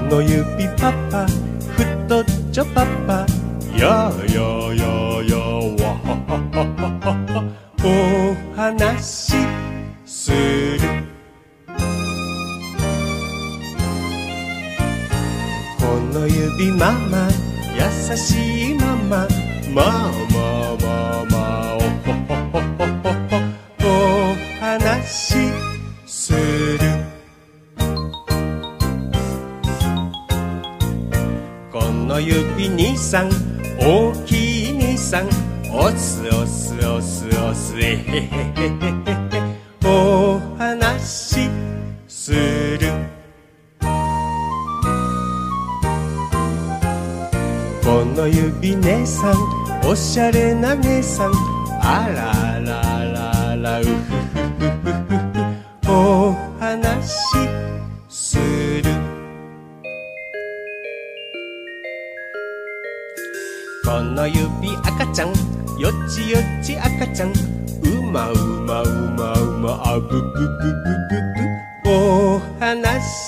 の指パパ太っちょパパややややわははははお話するこの指ママ優しいママママママおほほほほほお話するこの指兄さん大きい兄さんおすおすおすおすえへへへへへお話するこの指姉さんおしゃれな姉さんあららららうふふふふふお話するこの指赤ちゃんよちよち赤ちゃんうまうまうまうまあぶぶぶぶぶぶお話